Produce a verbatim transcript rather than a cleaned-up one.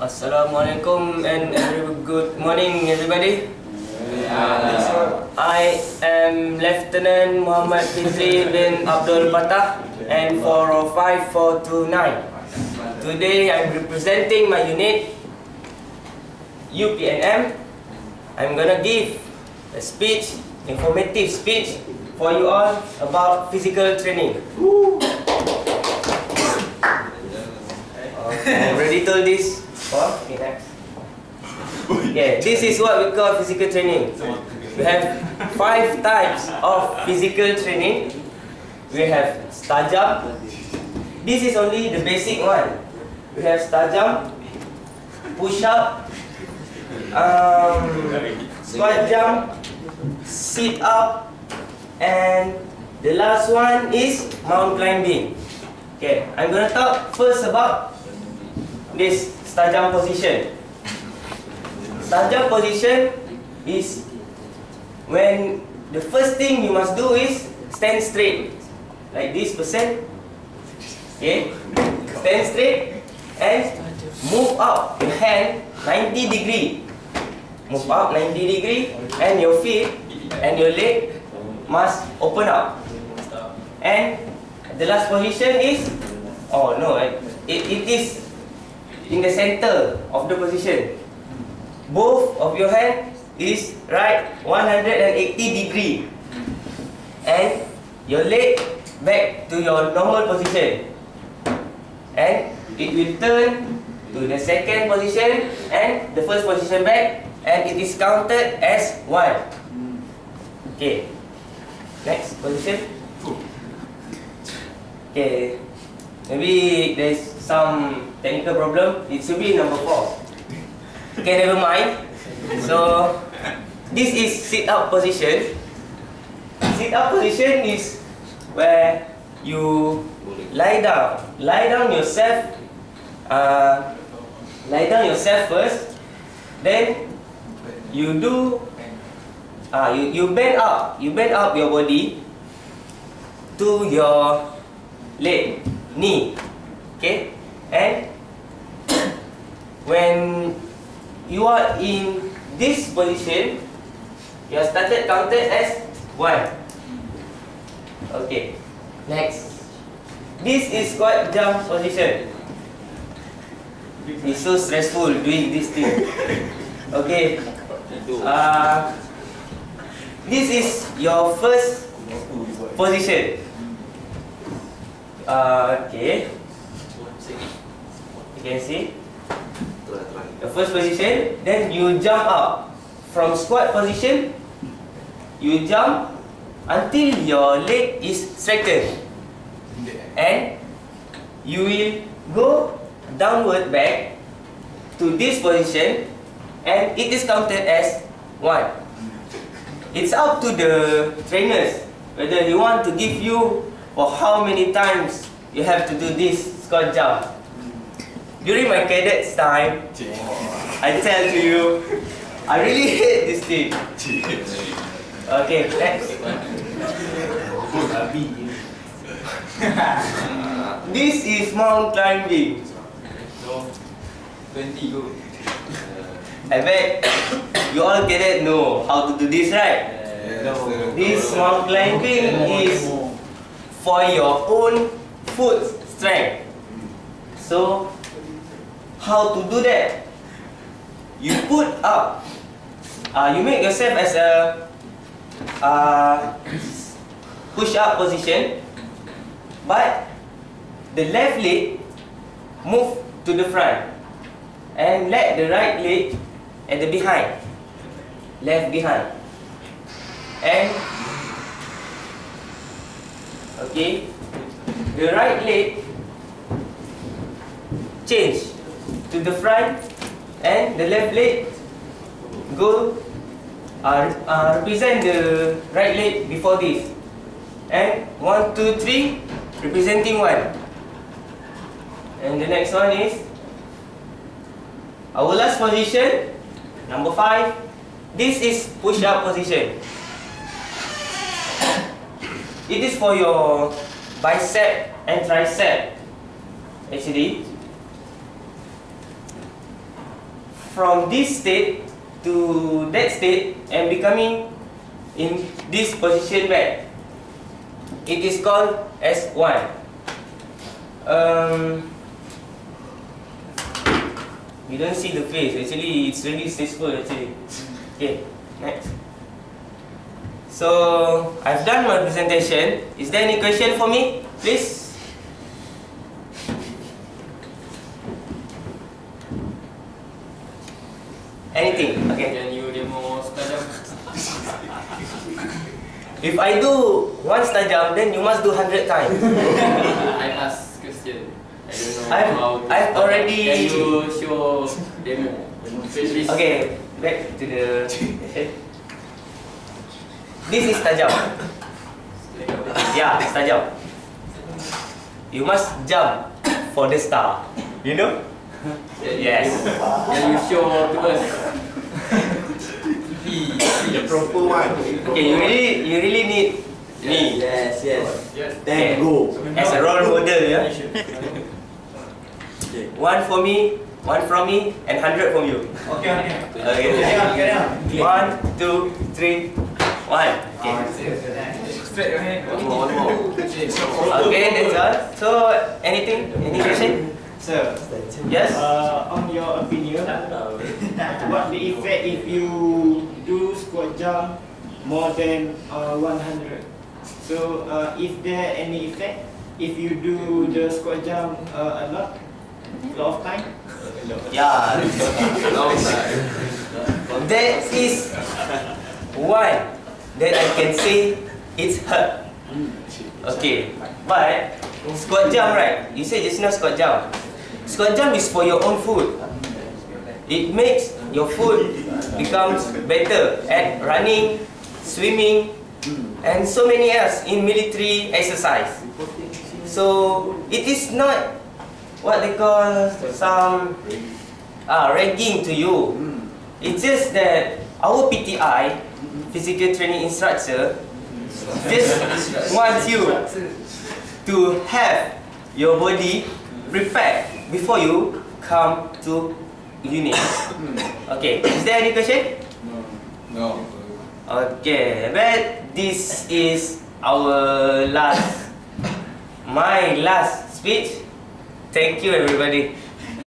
Assalamualaikum and every good morning, everybody. Uh, I am Lieutenant Muhammad Fizli bin Abdul Fatah and four oh five four two nine. Today I'm representing my unit U P N M. I'm gonna give a speech, informative speech for you all about physical training. I already told this. Oh, okay, next. Yeah, this is what we call physical training. We have five types of physical training. We have star jump. This is only the basic one. We have star jump, push up, um, squat jump, sit up, and the last one is mount climbing. Okay, I'm gonna talk first about this star jump position. Star jump position is when the first thing you must do is stand straight, like this person. Okay, stand straight and move up your hand ninety degree. Move up ninety degree, and your feet and your leg must open up. And the last position is, oh no, it, it is in the center of the position. Both of your hand is right one hundred eighty degree, and your leg back to your normal position, and it will turn to the second position and the first position back, and it is counted as one. Okay, next position. Okay, maybe there's some technical problem. It should be number four. Okay, never mind. So this is sit-up position. Sit-up position is where you lie down. Lie down yourself. Uh, lie down yourself first. Then you do. Uh, you you bend up. You bend up your body to your leg, knee. Okay, and when you are in this position, you are started counted as one. Okay, next. This is squat jump position. It's so stressful doing this thing. Okay. Uh, this is your first position. Uh, okay. You can see the first position. Then you jump up from squat position. You jump until your leg is straightened, and you will go downward back to this position, and it is counted as one. It's up to the trainers whether they want to give you for how many times you have to do this squat jump. During my cadets time, I tell to you, I really hate this thing. Okay, next. This is mount climbing. I bet you all cadets know how to do this, right? This mount climbing is for your own foot strength. So, how to do that? You put up, uh, you make yourself as a uh, push-up position, but the left leg move to the front, and let the right leg at the behind, left behind, and okay, the right leg change to the front, and the left leg go uh, uh, represent the right leg before this, and one, two, three representing one, and the next one is our last position, number five. This is push-up position. It is for your bicep and tricep. Actually, from this state to that state and becoming in this position back. It is called S one. Um, you don't see the face. Actually, it's really stressful. Actually. Okay, next. So I've done my presentation. Is there any question for me, please? Anything? Okay. Can you demo squat jump? If I do one star jump, then you must do hundred times. I ask question. I don't know I've, how to I've start. already. Can you show demo? Please. Okay, back to the. This is star jump. Yeah, star jump. You must jump for the star. You know? Yes. Can you show to us? The proper one. Okay, you really, you really need me Yes, yes. Yes. Then go. as a role model, yeah. One for me, one from me, and hundred from you. Okay, okay. Okay. Carry on, carry on. One, two, three, one. Okay. Straight your hand. One more, one more. Okay, that's all. So, anything? Any question? Sir, Yes. uh, on your opinion, what the effect if you do squat jump more than uh, one hundred? So, uh, is there any effect if you do the squat jump uh, a lot, lot of time? Yeah. Long time. That is one that I can say it's hurt. Okay, but squat jump, right? You say just now squat jump. Squat jump is for your own foot. It makes your foot becomes better at running, swimming, and so many else in military exercise. So it is not what they call some ah, ranking to you. It's just that our P T I, physical training instructor, just wants you to have your body prepared before you come to unit. Okay, is there any question? No. Okay, but this is our last, my last speech. Thank you, everybody.